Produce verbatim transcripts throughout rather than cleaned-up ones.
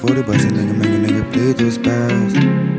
forty bucks, a nigga make a nigga bleed through his bags.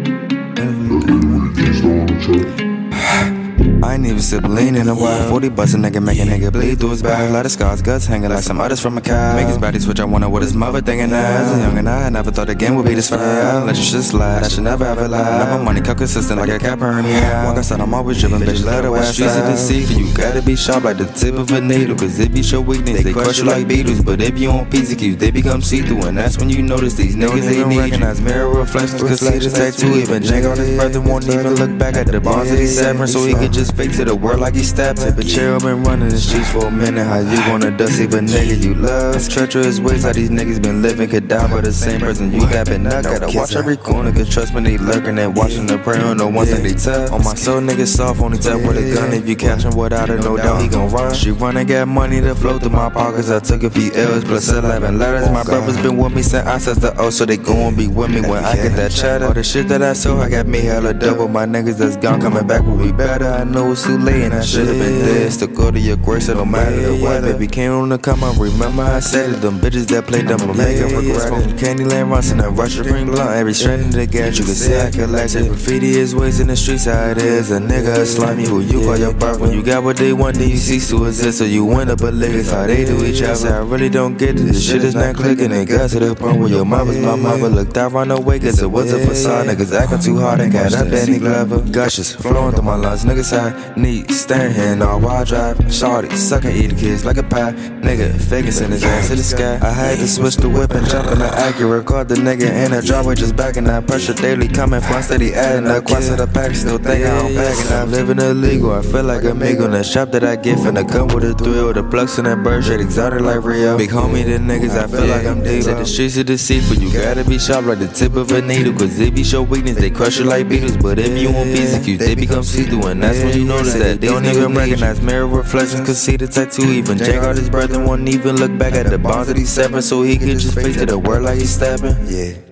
I ain't even sip lean in a while. Forty bucks, a nigga make a nigga bleed through his back. Lot of scars, guts hanging like some others from a cow. Make his body switch, I wonder what his mother thinking. As a young and I never thought the game would be this fast. I don't let your shit slide, I should never ever lie. Now my money come consistent like a Capernaum. Like I said, I'm always driven, bitch, let the west streets of the sea. You gotta be sharp like the tip of a needle. Cause if you show weakness, they crush you like beetles. But if you on P Z Qs, they become see-through. And that's when you notice these niggas, they need recognize mirror reflections. Cause see the tattoo, even Django on his brother won't even look back at the bars that he's severing. So he could just fake to the world like he stabbing. But chill, been running the streets for a minute. How you gonna dust even nigga you love? It's treacherous ways how these niggas been living. Could die by the same person you got been up. Gotta watch every corner, cause trust me, they lurking and watching the prey on the ones that they tough. On my soul, niggas soft, only tell with a gun. If you catch him without it, no doubt he gon' run. She running, got money to flow through my pockets. I took a few L's plus eleven letters. My brothers been with me since I said the O, so they gon' be with me when I get that cheddar. All the shit that I sold, I got me hella double. My niggas that's gone coming back will be better. I know it's too late and I should've been dead. Still go to your grace, it don't matter the weather. Baby came on the come up, remember I said it. Them bitches that played them, I'm making regret it. Candyland runs in a rush to bring blunt. Every strand in the gas, you can see I collect it. Graffiti is ways in the streets, how it is. A nigga a slimy who you call your birth. When you got what they want, then you cease to exist. So you end up a lick, how they do each other. I really don't get it, this shit is not clicking. It got to the point where your mother's my mother. Looked out, run away, cause it was a facade. Niggas acting too hard and got up Danny Glover. Gushes flowing through my lungs, niggas high, need staring here in all while drive. Shorty, suckin' eating kids like a pie. Nigga, faking send his ass to the sky. I had to switch the whip and jump in the Acura. Caught the nigga in a driveway just backing up. Pressure daily coming from steady adding up. Quite to the pack, still think I don't pack it up. Living illegal, I feel like a amigo. The shop that I get finna come with a thrill. The plugs in that bird shit exotic like Rio. Big homie, the niggas, I feel like I'm deep. Said the streets are deceitful, you gotta be sharp like the tip of a needle. Cause if you show weakness, they crush you like beetles. But if you on P Z Qs, they become see-through. And that's when you notice that they don't even recognize mirror reflections. Cause see the tattoo, even Jake out his breath and won't even look back at the bonds that he's severing. So he could just face to the world like he's stabbing. Yeah.